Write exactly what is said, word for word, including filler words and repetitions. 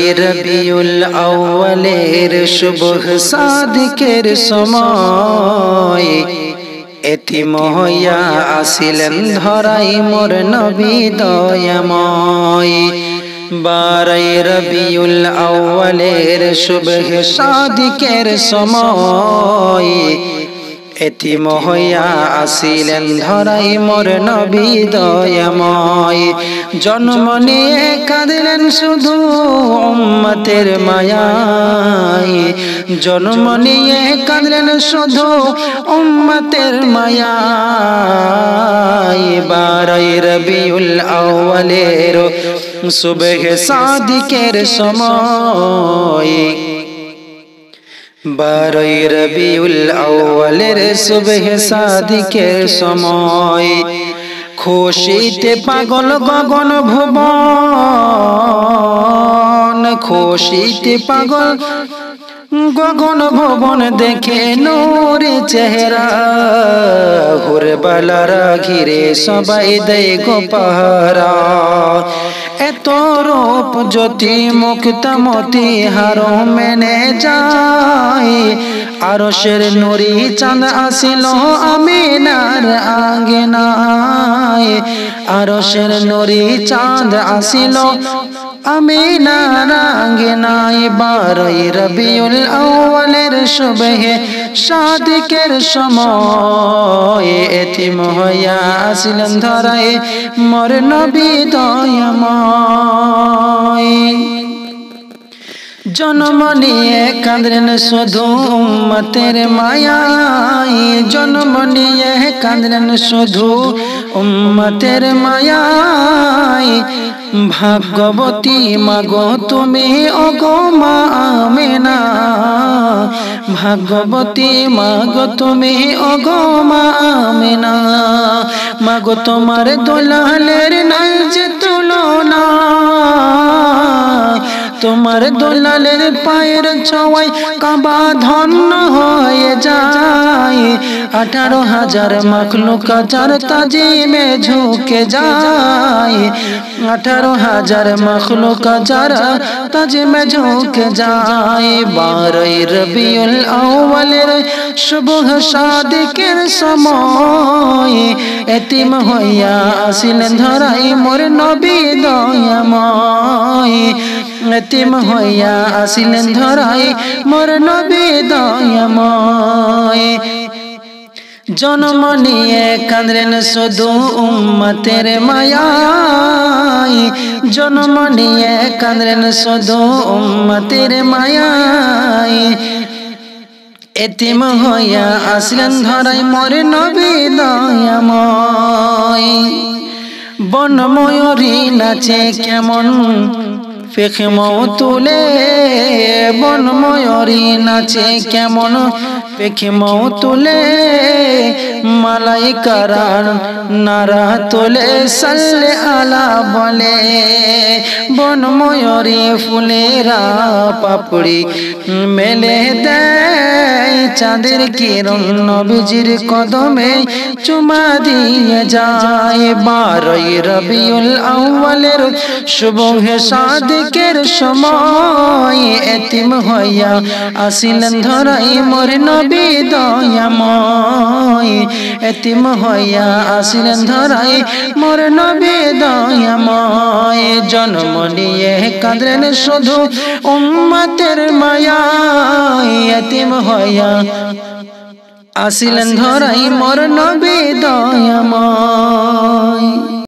রবিউল আউয়ালের শুভ সাদিকের সময় এতিম হইয়া আসিলেন ধরাই মোর নবী দয়াময়। বারই রবিউল আউয়ালের শুভ সাদিকের সময় এতিম হইয়া আসিলেন ধরাই মোর নবী দয়াময়। জন্ম নিয়ে কাঁদিলেন শুধু উম্মতের মায়ায়, জন্ম নিয়ে কাঁদিলেন শুধু উম্মতের মায়ায়। বারই রবিউল আউয়ালের সুবহ সাদিকের সময়, বারই রবিউল আউয়ালের সুবহ সাদিকের সময় খুশিতে পাগল গগন ভুবন, খুশিতে পাগল গগন ভুবন দেখে নূরে চেহারা। হুরবালারা ঘিরে সবাই দেয় গো পাহারা। এত রূপ জ্যোতি মুক্তামতি হারো মেনে যায়। আরশের নুরি চাঁদ আসিল আমিনার আঙ্গনায়, আরশের নুরি চাঁদ আসিল আমিনার আঙ্গনায়। বারই রবিউল আউয়ালের সুবহ সাদিকের সময় এতিম হইয়া আসিলেন ধরায় মোর নবী দয়াময়। জন্ম নিয়ে কাঁদলেন শুধু উম্মতের মায়ায়, জন্ম নিয়ে কাঁদলেন শুধু উম্মতের মায়ায়। ভাগ্যবতী মাগো তুমি ওগো মা আমেনা, ভাগ্যবতী মাগো তুমি ওগো মা আমেনা। মাগো তোমার দোলালের নাই যে তুলনা, তোমার দোলালের পায়ের ছোঁয়ায় কাবা ধন্য হয়ে যায়। আঠারো হাজার মাখলুক যার তাজিমে ঝুঁকে যায়, আঠারো হাজার মাখলুক যার তাজিমে ঝুঁকে যায়। বারই রবিউল আউয়ালের শুভ সাদিকের সময় এতিম হইয়া আসিলেন ধরাই মোর নবী দয়াময়, এতিম হইয়া আসিলেন ধরাই মোর নবী দয়াময়। জন্ম নিয়ে কাঁদলেন শুধু উম্মতের মায়ায়, জন্ম নিয়ে কাঁদলেন শুধু উম্মতের মায়ায়। এতিম হইয়া আসিলেন ধরাই মোর নবী দয়াময়। বন ময়ূরী নাচে কেমন পেখমও তুলে, বন ময়ূরী নাচে কেমন পেখমও তুলে। মালাইকারা নারা তোলে সাল্লে আলা বলে, বন ময়ূরী ফুলেরা পাপড়ি মেলে দেয়। চাঁদের কিরণ নবীজির কদমে চুমা দিয়ে যায়। বারই রবিউল আউয়ালের শুভ সাদিকের সময় এতিম হইয়া আসিলেন ধরাই মোর নবী দয়াময়, এতিম হইয়া আসিলেন ধরাই মোর নবী দয়াময়। জন্ম নিয়ে কাঁদলেন শুধু উম্মতের মায়ায় এতিম হইয়া আসিলেন ধরাই মোর নবী দয়াময়।